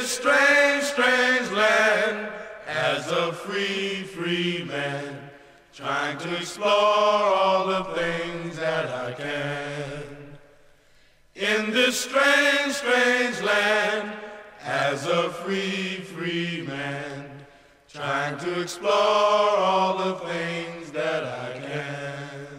this strange, strange land, as a free, free man, trying to explore all the things that I can. In this strange, strange land, as a free, free man, trying to explore all the things that I can.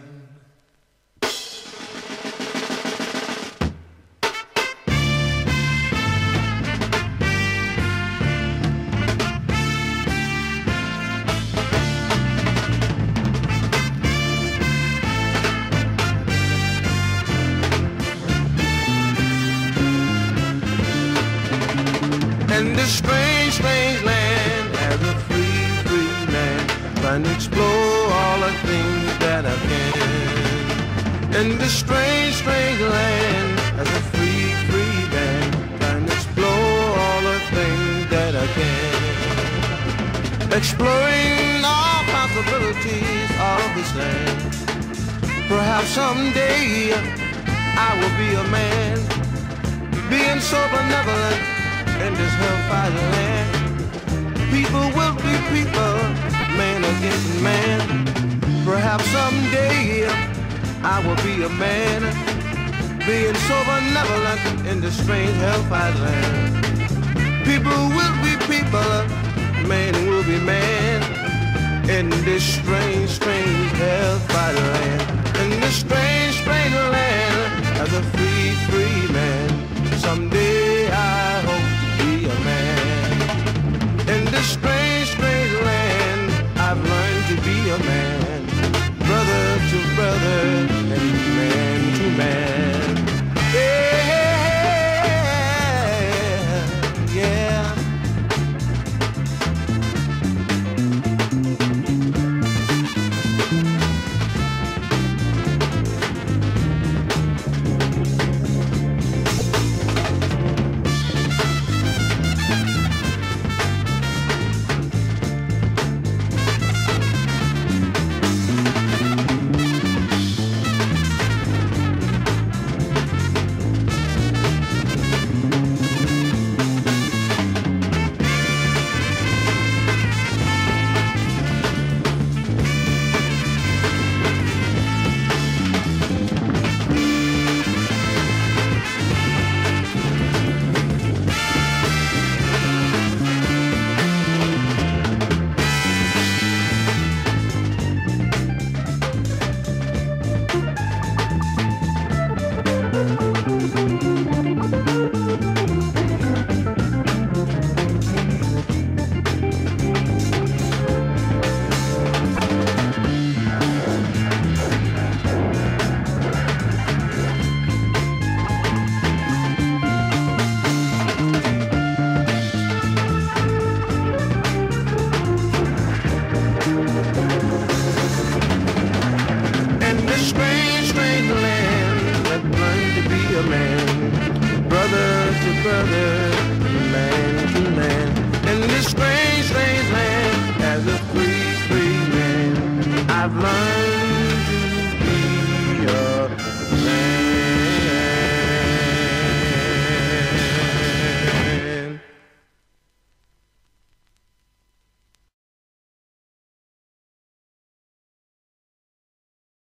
In this strange, strange land, as a free, free man, trying to explore all the things that I can. In this strange, strange land, as a free, free man, trying to explore all the things that I can. Exploring all possibilities of this land. Perhaps someday I will be a man, being so benevolent in this hellfire land. People will be people, man against man. Perhaps someday I will be a man, being so benevolent in this strange hellfire land. People will be people, man will be man, in this strange, strange hellfire land. In this strange, strange land, as a free